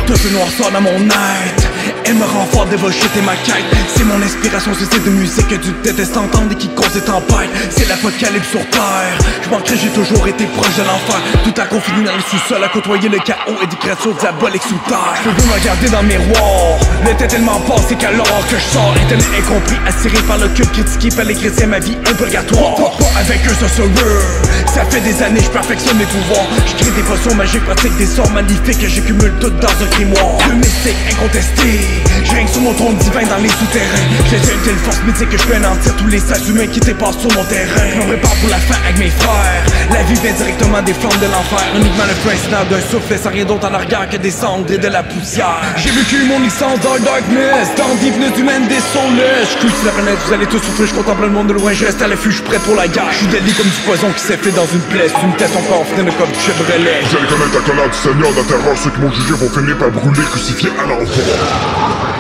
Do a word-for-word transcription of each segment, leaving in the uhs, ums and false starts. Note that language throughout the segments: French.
Toute une noirceur dans mon être. Elle me rend fort, débauché, t'es ma quête. C'est mon inspiration, ce style de musique que tu détestes entendre et qui cause des tempêtes. C'est l'apocalypse sur terre. Je manquerai, j'ai toujours été proche de l'enfer. Tout à confiné dans le sous-sol, à côtoyer le chaos et des créatures diaboliques sous terre. Je veux me regarder dans le miroir. L'été tellement passé qu'à l'heure que je sors, étonné, incompris, attiré par le culte, critiqué par les chrétiens, ma vie un purgatoire. Pas, pas avec eux, ça se veut. Ça fait des années, je perfectionne mes pouvoirs. Je crée des potions magiques, pratique des sorts magnifiques que j'accumule tout dans un grimoire. Le mystique incontesté. Je règne sur mon trône divin dans les souterrains. J'ai une telle force mythique que je peux anéantir tous les êtres humains qui dépassent sur mon terrain. Je me prépare pour la fin avec mes frères. La vie vient directement des flammes de l'enfer. Uniquement le feu incident d'un souffle sans rien d'autre en arrière que des cendres et de la poussière. J'ai vécu mon licence dans le darkness, dans Deepness humaine des soulless. Je cultive la planète, vous allez tous souffrir, je contemple le monde de loin. Je reste à l'affût, je suis prêt pour la guerre. Je suis délié comme du poison qui s'effrite dans une plaie. Tu me testes encore, finir comme du Chevrolet. Vous allez connaître la colère du Seigneur, la terreur. Ceux qui m'ont jugé vont finir par brûler, crucifiés à l'envers.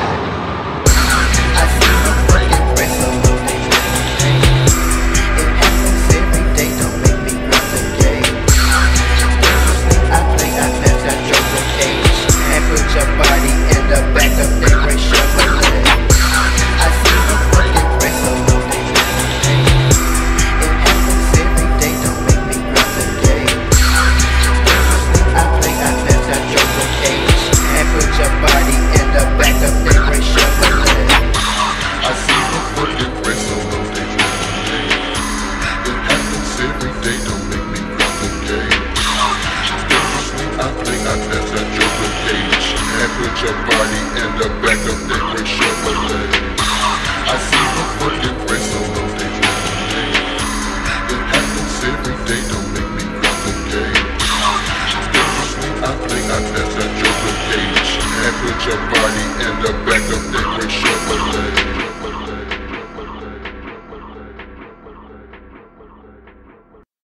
Put your body in the back of that gray Chevrolet. I see the fucking race on the day. It happens every day, don't make me complicate. Dangerously, I think I passed that Joker cage. And put your body in the back of that gray Chevrolet.